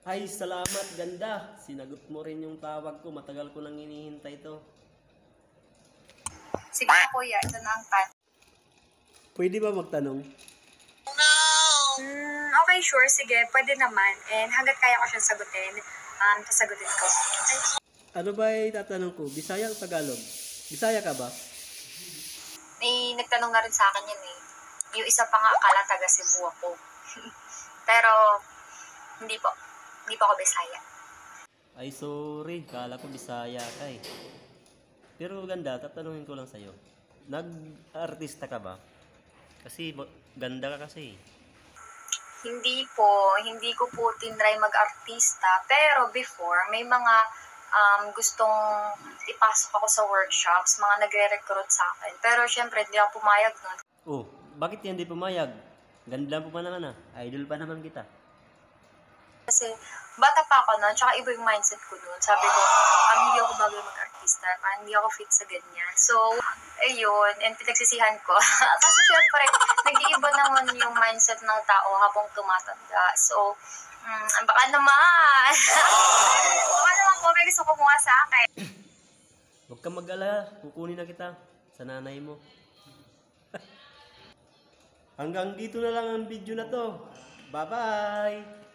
Ay, salamat, ganda. Sinagot mo rin yung tawag ko. Matagal ko nang hinihintay to. Sige na kuya, ito na ang pan. Pwede ba magtanong? Okay, sure. Sige, pwede naman. And hanggat kaya ko siyang sagutin, sasagutin ko. Okay. Ano ba tatanong ko? Bisaya o Tagalog? Bisaya ka ba? May nagtanong na rin sa akin yun eh. Yung isa pa nga akala taga Cebu ako. Pero, hindi po. Hindi po ako Bisaya. Ay, sorry. Kala ko Bisaya ka eh. Pero ganda, tatanungin ko lang sa'yo. Nag-artista ka ba? Kasi ganda ka kasi. Hindi po. Hindi ko po tinry mag-artista. Pero before, may mga gustong ipasok ako sa workshops. Mga nagre-recruit sa akin. Pero syempre, hindi ako pumayag nun. Oh, bakit yan di pumayag? Ganda mo pa naman ah. Idol pa naman kita. Kasi bata pa ako noon, tsaka iba yung mindset ko noon. Sabi ko, hindi ako bagay mag-artista, hindi ako fit sa ganyan. So, ayun, and pinagsisihan ko. Kasi syempre, nag-iiba naman yung mindset ng tao habang tumatanda. So, baka naman. Baka naman po, may gusto ko kumuha sa akin. Huwag kang mag-alala. Kukunin na kita sa nanay mo. Hanggang dito na lang ang video na to. Bye-bye!